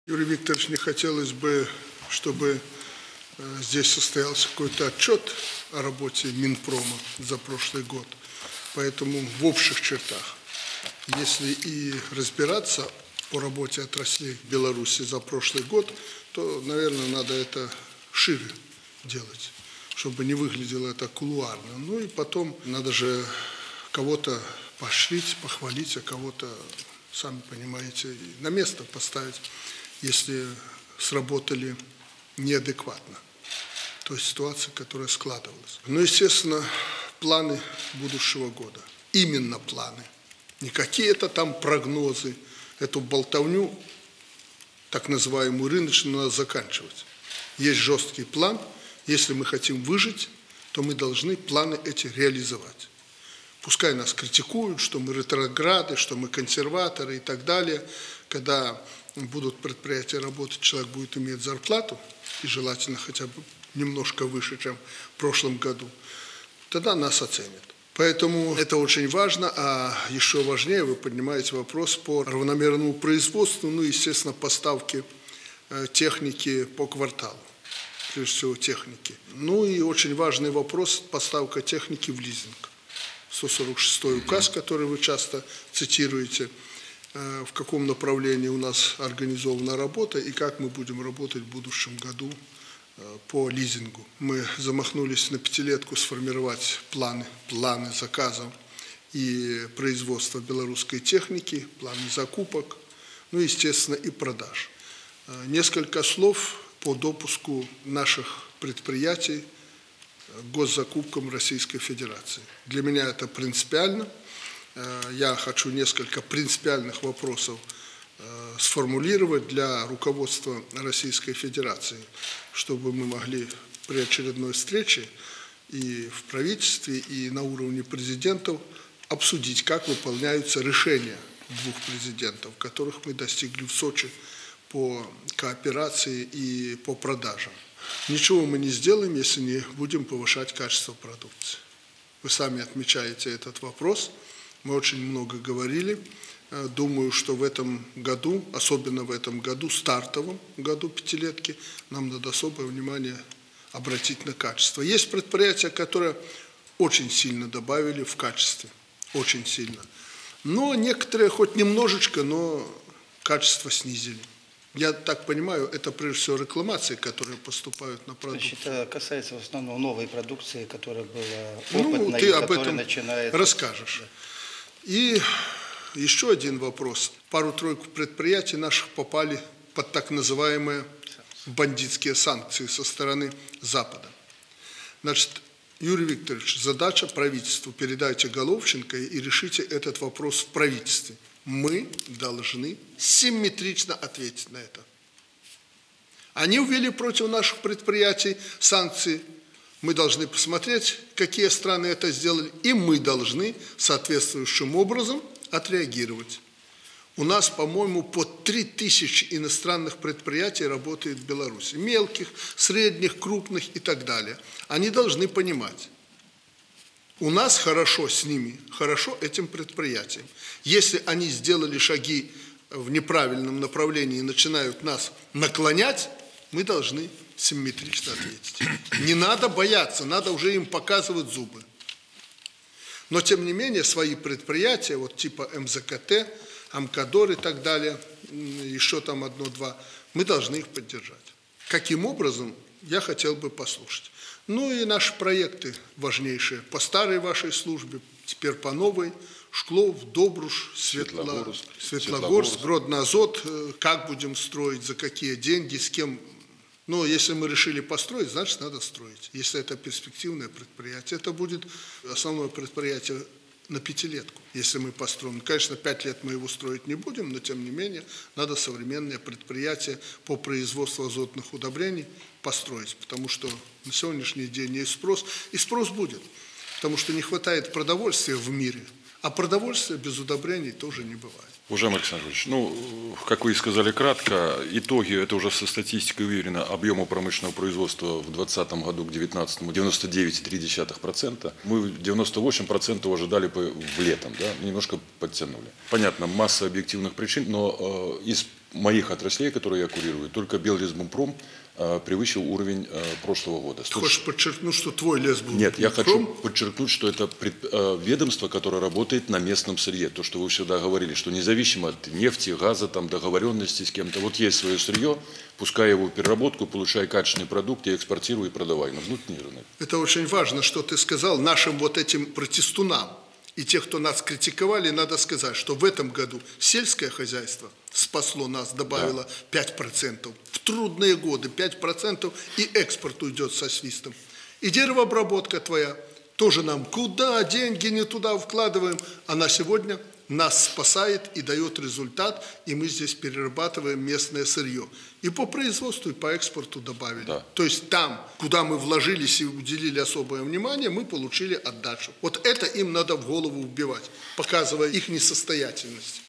Юрий Викторович, не хотелось бы, чтобы здесь состоялся какой-то отчет о работе Минпрома за прошлый год. Поэтому в общих чертах, если и разбираться по работе отраслей в Беларуси за прошлый год, то, наверное, надо это шире делать, чтобы не выглядело это кулуарно. Ну и потом надо же кого-то поощрить, похвалить, а кого-то, сами понимаете, на место поставить, если сработали неадекватно той ситуации, которая складывалась. Ну, естественно, планы будущего года. Именно планы. Не какие-то там прогнозы. Эту болтовню, так называемую рыночную, надо заканчивать. Есть жесткий план. Если мы хотим выжить, то мы должны планы эти реализовать. Пускай нас критикуют, что мы ретрограды, что мы консерваторы и так далее. Когда будут предприятия работать, человек будет иметь зарплату, и желательно хотя бы немножко выше, чем в прошлом году, тогда нас оценят. Поэтому это очень важно, а еще важнее вы поднимаете вопрос по равномерному производству, ну, естественно, поставки техники по кварталу, прежде всего техники. Ну и очень важный вопрос – поставка техники в лизинг. 146-й указ, который вы часто цитируете, в каком направлении у нас организована работа и как мы будем работать в будущем году по лизингу. Мы замахнулись на пятилетку сформировать планы заказов и производства белорусской техники, планы закупок, ну, естественно, и продаж. Несколько слов по допуску наших предприятий к госзакупкам Российской Федерации. Для меня это принципиально. Я хочу несколько принципиальных вопросов сформулировать для руководства Российской Федерации, чтобы мы могли при очередной встрече и в правительстве, и на уровне президентов обсудить, как выполняются решения двух президентов, которых мы достигли в Сочи по кооперации и по продажам. Ничего мы не сделаем, если не будем повышать качество продукции. Вы сами отмечаете этот вопрос. Мы очень много говорили. Думаю, что в этом году, особенно в этом году, стартовом году пятилетки, нам надо особое внимание обратить на качество. Есть предприятия, которые очень сильно добавили в качестве, очень сильно. Но некоторые хоть немножечко, но качество снизили. Я так понимаю, это прежде всего рекламации, которые поступают на продукцию. Значит, это касается в основном новой продукции, которая была Ну, опытной, ты об этом начинает... расскажешь. Да. И еще один вопрос. Пару-тройку предприятий наших попали под так называемые бандитские санкции со стороны Запада. Значит, Юрий Викторович, задача правительству. Передайте Головченко и решите этот вопрос в правительстве. Мы должны симметрично ответить на это. Они ввели против наших предприятий санкции. Мы должны посмотреть, какие страны это сделали, и мы должны соответствующим образом отреагировать. У нас, по-моему, по 3000 иностранных предприятий работает в Беларуси. Мелких, средних, крупных и так далее. Они должны понимать. У нас хорошо с ними, хорошо этим предприятиям. Если они сделали шаги в неправильном направлении и начинают нас наклонять, мы должны симметрично ответить. Не надо бояться, надо уже им показывать зубы. Но, тем не менее, свои предприятия, вот типа МЗКТ, Амкадор и так далее, еще там одно-два, мы должны их поддержать. Каким образом, я хотел бы послушать. Ну и наши проекты важнейшие. По старой вашей службе, теперь по новой. Шклов, Добруш, Светлогорск, Гродно-Азот. Как будем строить, за какие деньги, с кем. Но если мы решили построить, значит, надо строить. Если это перспективное предприятие, это будет основное предприятие на пятилетку, если мы построим. Конечно, 5 лет мы его строить не будем, но, тем не менее, надо современное предприятие по производству азотных удобрений построить, потому что на сегодняшний день есть спрос, и спрос будет, потому что не хватает продовольствия в мире, а продовольствия без удобрений тоже не бывает. Уважаемый Александр Ильич, ну, как вы и сказали кратко, итоги, это уже со статистикой выверено, объема промышленного производства в 2020 году к 2019 99,3%. Мы 98% ожидали в летом, да, немножко подтянули. Понятно, масса объективных причин, но из моих отраслей, которые я курирую, только Беллесбумпром превысил уровень прошлого года. Ты хочешь подчеркнуть, что твой лес был? Нет, я хочу подчеркнуть, что это ведомство, которое работает на местном сырье. То, что вы всегда говорили, что независимо от нефти, газа, там, договоренности с кем-то, вот есть свое сырье, пускай его в переработку, получай качественный продукт, и экспортируй и продавай на внутренний рынок. Это очень важно, что ты сказал нашим вот этим протестунам. И тех, кто нас критиковали, надо сказать, что в этом году сельское хозяйство спасло нас, добавило 5%. В трудные годы 5%, и экспорт уйдет со свистом. И деревообработка твоя тоже нам куда деньги не туда вкладываем, она сегодня нас спасает и дает результат, и мы здесь перерабатываем местное сырье. И по производству, и по экспорту добавили. Да. То есть там, куда мы вложились и уделили особое внимание, мы получили отдачу. Вот это им надо в голову вбивать, показывая их несостоятельность.